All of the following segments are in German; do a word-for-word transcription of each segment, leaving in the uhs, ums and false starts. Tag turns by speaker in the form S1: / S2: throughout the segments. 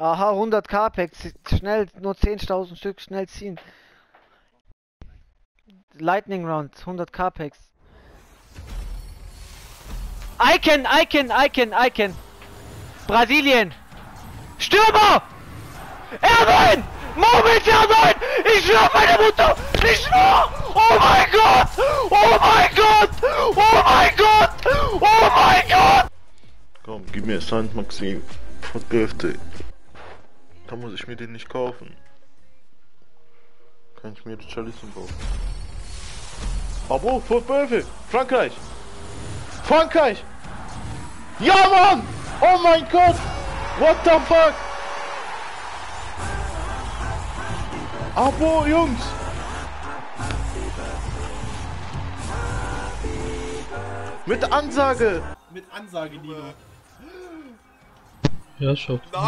S1: Aha, hundert K Packs. Schnell, nur zehntausend Stück, schnell ziehen. Lightning Round, hundert K Packs. Icon, Icon, Icon, Icon. Brasilien. Stürmer! Erwin! Moment, Erwin! Ich schwör meine Mutter! Ich schwör! Oh mein Gott! Oh mein Gott! Oh mein Gott! Oh mein Gott!
S2: Komm, gib mir Saint Maxim von Birthday. Da muss ich mir den nicht kaufen. Kann ich mir die Chalice kaufen. Abo, von Birthday! Frankreich! Frankreich! Ja, Mann! Oh mein Gott! What the fuck? Abo, Jungs! Mit Ansage!
S3: Mit Ansage, Nino.
S4: Ja, schaut.
S3: Nein!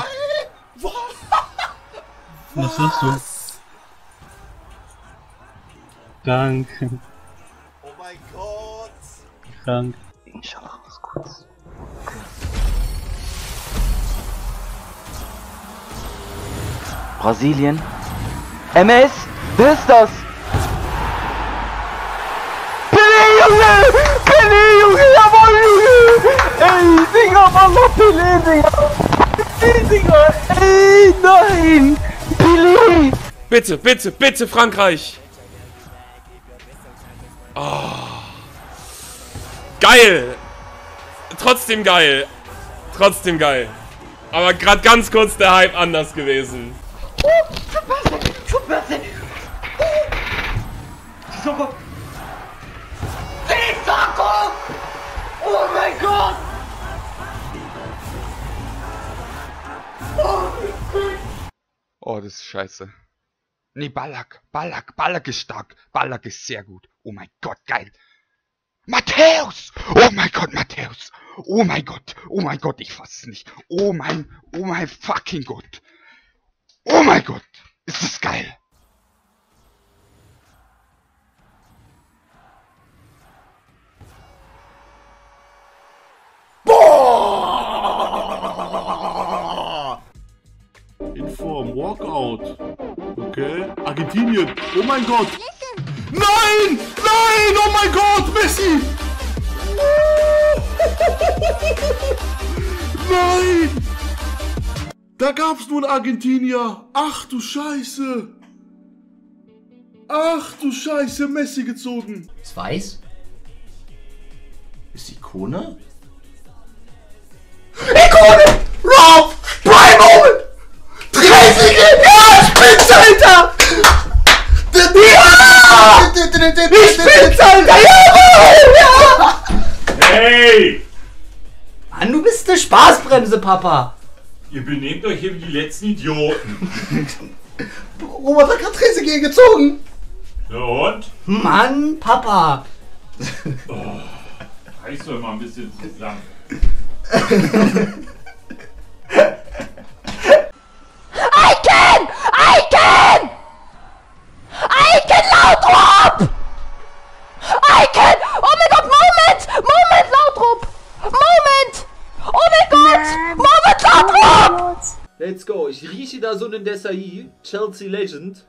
S4: Was sagst du? Krank.
S3: Oh mein Gott!
S4: Krank.
S5: Inshallah, was kurz. Brasilien. M S? Wer ist das? Pelé, Junge! Pelé, Junge! Jawohl, Junge! Ey, Digga, Wallah, Pelé, Digga! Pelé, Digga! Ey, nein! Pelé!
S6: Bitte, bitte, bitte, Frankreich! Oh. Geil! Trotzdem geil! Trotzdem geil! Aber gerade ganz kurz der Hype anders gewesen.
S1: Oh mein Gott!
S7: Oh, das ist scheiße. Nee, Ballack, Ballack, Ballack ist stark. Ballack ist sehr gut. Oh mein Gott, geil. Matthäus! Oh mein Gott, Matthäus! Oh mein Gott, oh mein Gott, ich fass es nicht. Oh mein, oh mein fucking Gott. Oh mein Gott, ist das geil.
S3: In Form, Walkout. Okay. Argentinien. Oh mein Gott. Nein! Nein! Oh mein Gott! Messi! Nein! Da gab's nur einen Argentinier. Ach du Scheiße. Ach du Scheiße, Messi gezogen.
S8: Ist weiß? Ist Ikone? Ikone! Rauf! Prime Moment! Dreisige! Ja! Spitze, Alter! Ja! Ich spitze, Alter! Jawohl! Ja!
S9: Hey!
S8: Mann, du bist eine Spaßbremse, Papa!
S9: Ihr benehmt euch hier wie die letzten Idioten.
S8: Robert hat gerade Trezeguet gezogen!
S9: Ja und?
S8: Mann, Papa!
S9: Oh, reiß doch mal ein bisschen zusammen.
S10: Icon! Icon! Icon, Lautrup! Icon! Oh mein Gott, Moment! Moment, Lautrup! Moment! Oh mein Gott! Moment, Lautrup!
S11: Let's go. Ich rieche da so einen Desai. Chelsea Legend.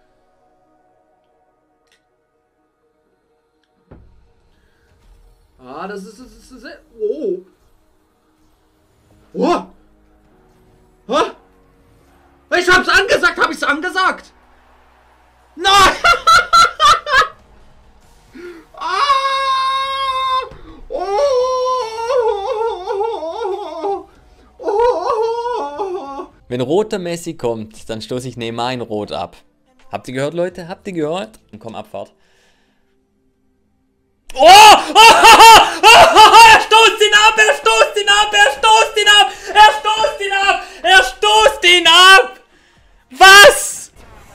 S11: Ah, das ist... Das ist, das ist oh! Oh! Oh! Ich hab's angesagt! Hab ich's angesagt? Nein! Ah! Oh! Oh!
S12: Wenn roter Messi kommt, dann stoße ich Neymar in Rot ab. Habt ihr gehört, Leute? Habt ihr gehört? Und komm, Abfahrt. Oh! Er stoßt ihn ab! Er stoßt ihn ab! Er stoßt ihn ab! Er stoßt ihn ab! Er stoßt ihn ab! Was?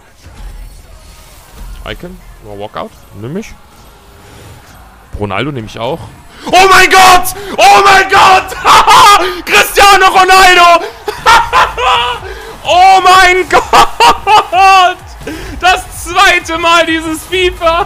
S6: Icon, Walkout, nimm ich. Ronaldo nehme ich auch. Oh mein Gott! Oh mein Gott! Cristiano Ronaldo! Oh mein Gott! Das zweite Mal dieses FIFA!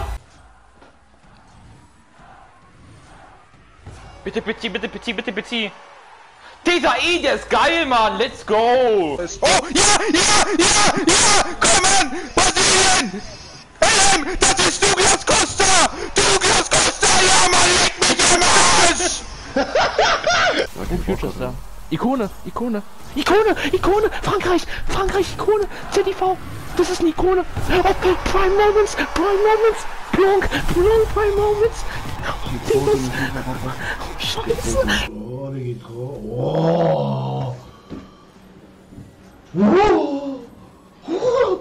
S13: Bitte, bitte, bitte, bitte, bitte, bitte.
S5: Dieser I, der ist geil, Mann. Let's go.
S7: Oh, ja, ja, ja, ja. Komm an, Brasilien. L M, das ist Douglas Costa. Douglas Costa, ja, Mann, leck mich am Arsch.
S5: Wo Futures da? Ikone, Ikone, Ikone, Ikone, Frankreich, Frankreich, Ikone, Z I V, das ist eine Ikone. Okay, Prime Moments, Prime Moments, Plonk, Plonk, Prime Moments. Oh, Scheiße.
S3: Oh, der geht raus. Oh.
S5: Oh. Oh.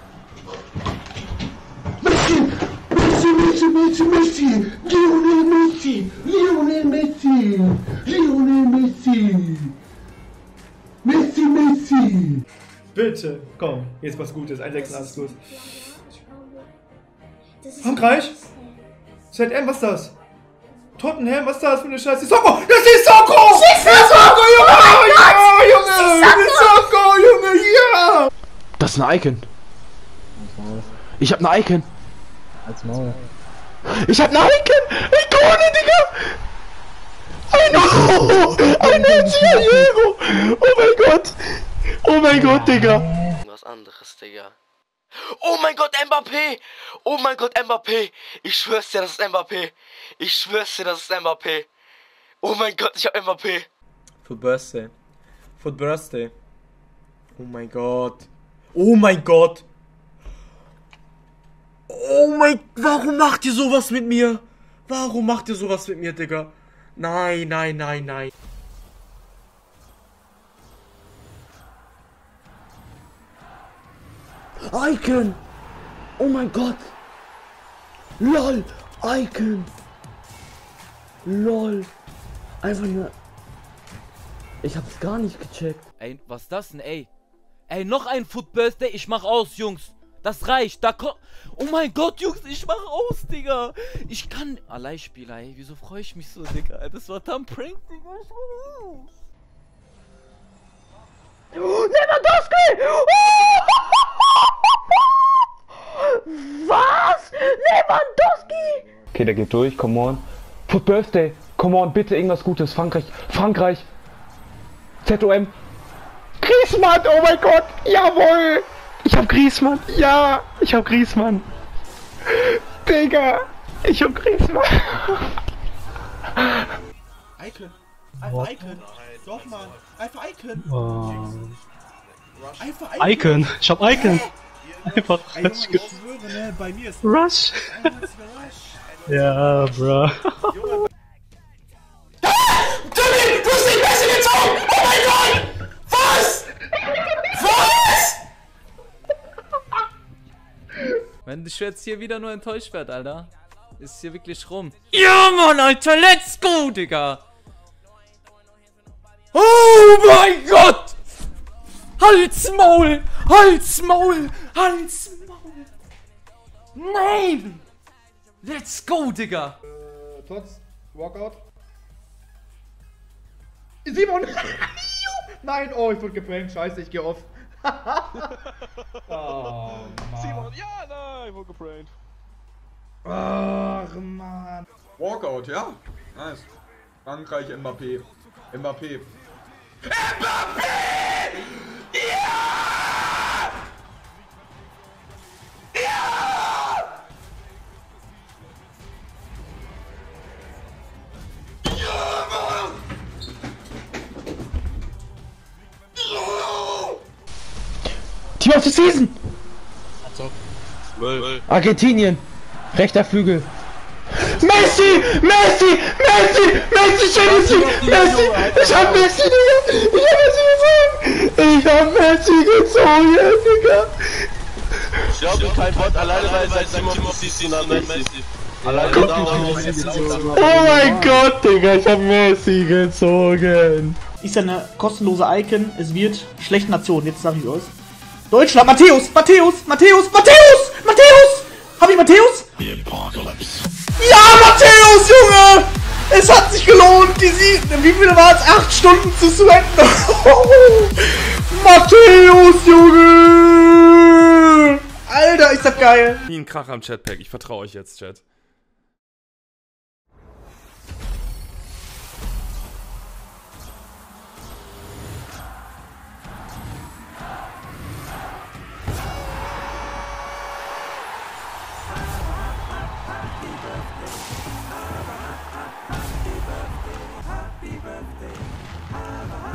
S5: Messi, Messi, Messi, Messi, Messi, Lionel Messi, Lionel Messi, Lionel Messi, Messi, Messi.
S13: Bitte, komm, jetzt was Gutes, eins sechs alles gut. Frankreich? Z M, was ist das? Tottenham, was ist das für eine Scheiße? Sissoko! Das ist Sissoko! Sissoko, Junge! Ja, Junge! Sissoko, Junge, ja!
S5: Das ist ein Icon. Ich hab ein Icon.
S14: Als Maul.
S5: Ich hab ein Icon! Ikone, Digga! Ein Oh! Ein Hero! Oh mein Gott! Oh mein Gott, Digga!
S15: Was anderes, Digga. Oh mein Gott, Mbappé! Oh mein Gott, Mbappé! Ich schwör's dir, das ist Mbappé! Ich schwör's dir, das ist Mbappé! Oh mein Gott, ich hab Mbappé!
S12: For Birthday. For Birthday. Oh mein Gott. Oh mein Gott! Oh mein... Warum macht ihr sowas mit mir? Warum macht ihr sowas mit mir, Digga? Nein, nein, nein, nein.
S5: Icon! Oh mein Gott! LOL! Icon! LOL! Einfach nur... Ich hab's gar nicht gecheckt.
S1: Ey, was ist das denn, ey? Ey, noch ein Foot Birthday, ich mach aus, Jungs. Das reicht, da kommt... Oh mein Gott, Jungs, ich mach aus, Digga. Ich kann... Alleinspieler, ey, wieso freue ich mich so, Digga? Das war dann Prank, Digga. Ich mach aus.
S10: Lewandowski! Was? Lewandowski!
S5: Okay, der geht durch, come on. Foot Birthday, come on, bitte irgendwas Gutes. Frankreich, Frankreich. Z O M. Griezmann, oh mein Gott, jawohl. Ich hab Griezmann, ja, ich hab Griezmann. Digga, ich hab Griezmann.
S16: Icon, einfach Icon. Doch, Mann, einfach Icon.
S4: Oh.
S16: Einfach Icon.
S4: Icon, ich hab Icon. Einfach
S16: Ey, Junge, ich schwöre, ne, bei mir ist
S4: Rush. Ja, bro.
S12: Timmy, du hast den Messi gezogen! Oh mein Gott! Was? Was?
S1: Wenn ich jetzt hier wieder nur enttäuscht werde, Alter, ist hier wirklich rum. Ja, Mann, Alter, let's go, Digga! Oh mein Gott! Halsmaul! Halsmaul! Halsmaul! Nein! Let's go, Digga!
S13: Äh, Tots, Walkout. Simon! Nein, oh, ich wurde geprankt, scheiße, ich geh off. Oh, Mann.
S2: Simon, ja, nein, ich wurde geprankt.
S13: Ach, Mann.
S7: Walkout, ja? Nice. Frankreich, Mbappé. Mbappé.
S12: Mbappé! Ja! Ja! Ja, Mann! Ja!
S5: Team of the Season!
S2: Zwölf.
S5: Argentinien, rechter Flügel. Messi! Messi! Messi! Messi! Messi! Messi! Ich hab Messi, Digga! Ich hab Messi gezogen! Ich hab Messi gezogen, Digga!
S2: Ich glaube kein Wort, alleine weil sein Team of the Season an Messi. Alleine da haben Messi gezogen.
S5: Oh mein Gott, Digga! Ich hab Messi gezogen!
S16: Ist ja eine kostenlose Icon, es wird schlechte Nation, jetzt sag ich euch. Deutschland, Matthäus! Matthäus! Matthäus! Matthäus! Matthäus! Hab ich Matthäus? Ja, Matthäus, Junge! Es hat sich gelohnt, die sieben, wie viele war es? Acht Stunden zu sweaten. Matthäus, Junge! Alter, ist das geil.
S6: Wie ein Krach am Chatpack. Ich vertraue euch jetzt, Chat.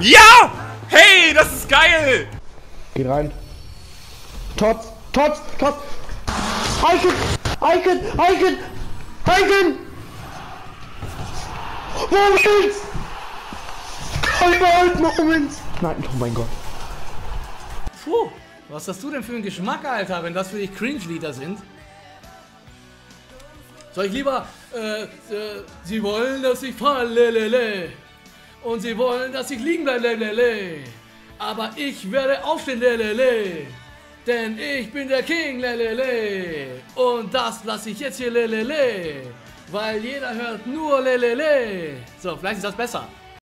S6: Ja! Hey, das ist geil!
S5: Geht rein. Tots, Tots, Tots. Icon, Icon, Icon, Icon. Moments! Moment, Moment! Nein, oh mein Gott.
S12: Puh, was hast du denn für einen Geschmack, Alter, wenn das für dich Cringe-Lieder sind? Soll ich lieber, äh, äh, sie wollen, dass ich falle, lele. Und sie wollen, dass ich liegen bleibe, lele. Aber ich werde aufstehen, lele. Denn ich bin der King, lele. Und das lasse ich jetzt hier, lele. Weil jeder hört nur lele. So, vielleicht ist das besser.